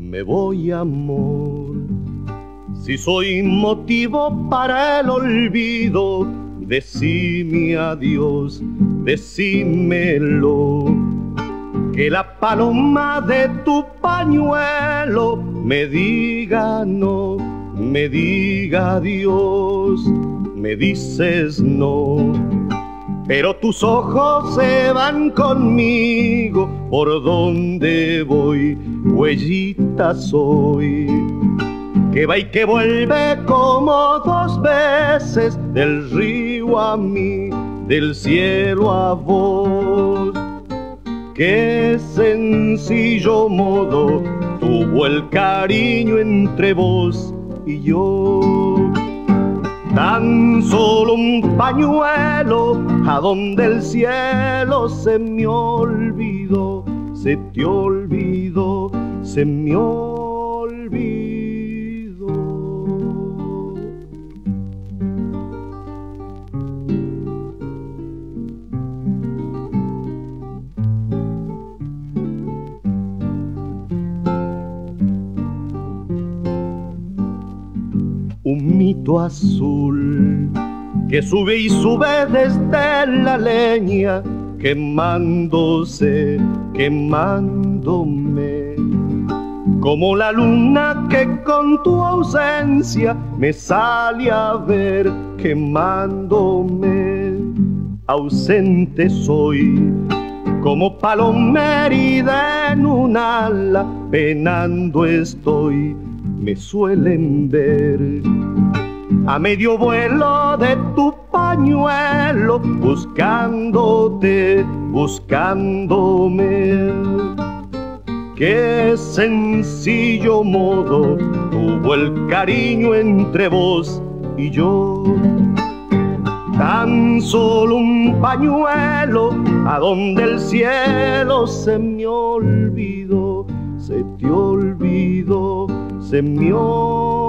me voy, amor. Si soy motivo para el olvido, decime adiós, decímelo. Que la paloma de tu pañuelo me diga no, me diga adiós. Me dices no, pero tus ojos se van conmigo. Por donde voy, huellita soy, que va y que vuelve como dos veces, del río a mí, del cielo a vos. Qué sencillo modo tuvo el cariño entre vos y yo. Tan solo un pañuelo a donde el cielo se me olvidó, se te olvidó, se me olvidó. Un mito azul que sube y sube desde la leña, quemándose, quemándome, como la luna que con tu ausencia me sale a ver, quemándome. Ausente soy, como paloma herida en un ala, penando estoy, me suelen ver. A medio vuelo de tu pañuelo, buscándote, buscándome. Qué sencillo modo tuvo el cariño entre vos y yo. Tan solo un pañuelo a donde el cielo se me olvidó, se te olvidó, se me olvidó.